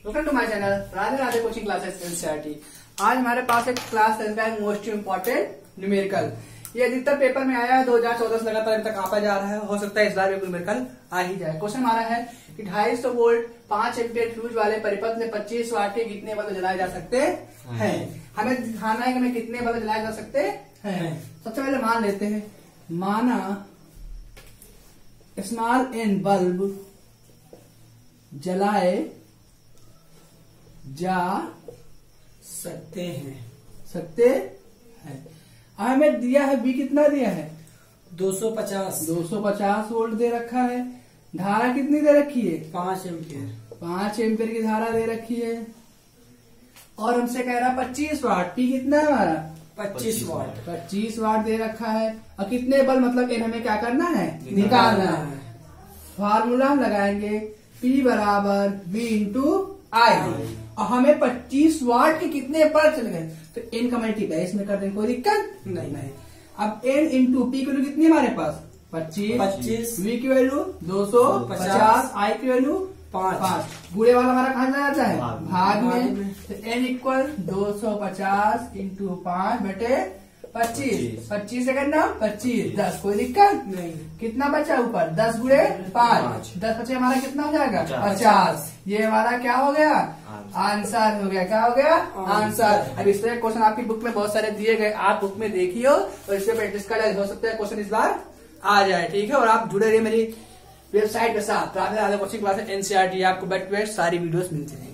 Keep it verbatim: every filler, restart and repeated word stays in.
Welcome to my channel Radhe Radhe coaching classes NCERT. आज हमारे पास एक क्लास टेन का मोस्ट इम्पोर्टेंट न्यूमेरिकल। ये अधिकतर पेपर में आया है दो हजार चौदह से लगातार अभी तक आता जा रहा है। हो सकता है इस बार भी न्यूमेरिकल आ ही जाए। क्वेश्चन हमारा है कि ढाई सौ वोल्ट पांच एम्पियर फ्यूज वाले परिपथ में पच्चीस वाट के कितने बल्ब जलाए जा सकते हैं। हमें दिखाना है कि हमें कितने बल्ब जलाए जा सकते हैं। सबसे पहले मान लेते हैं, माना स्मॉल एन बल्ब जलाए जा सकते हैं सकते हैं। हमें दिया है बी, कितना दिया है दो सौ पचास दो सौ पचास वोल्ट दे रखा है। धारा कितनी दे रखी है पांच एम्पियर पांच एम्पियर की धारा दे रखी है। और हमसे कह रहा है पच्चीस वाट। पी कितना है हमारा पच्चीस वाट पच्चीस वाट दे रखा है। और कितने बल्ब मतलब इन हमें क्या करना है निकालना है। फार्मूला लगाएंगे पी बराबर बी इंटू आई। और हमें पच्चीस वाट के कितने पर चल गए तो एन का मल्टीप्लाई इसमें कर देंगे, कोई दिक्कत नहीं नहीं। अब एन इंटू पी की वैल्यू कितनी हमारे पास पच्चीस पच्चीस वी की वैल्यू दो सौ पचास आई की वैल्यू पाँच पाँच। बुरे वाला हमारा कहाँ चला जाता है भाग भाग में, में। तो एन इक्वल दो सौ पचास इंटू पाँच बटे पच्चीस। पच्चीस से करना पच्चीस दस, कोई दिक्कत नहीं। कितना बचा ऊपर दस गुड़े पाँच, दस बचे हमारा कितना हो जाएगा पचास। ये हमारा क्या हो गया आंसर हो गया। क्या हो गया आंसर। अब इस तरह क्वेश्चन आपकी बुक में बहुत सारे दिए गए, आप बुक में देखिए और इससे प्रैक्टिस कर हो सकता है क्वेश्चन इस बार आ जाए। ठीक है, और आप जुड़े रहिए मेरी वेबसाइट के साथ Radhe Radhe coaching classes NCERT. आपको बैक टू बैक सारी वीडियोस मिलती रहेंगी।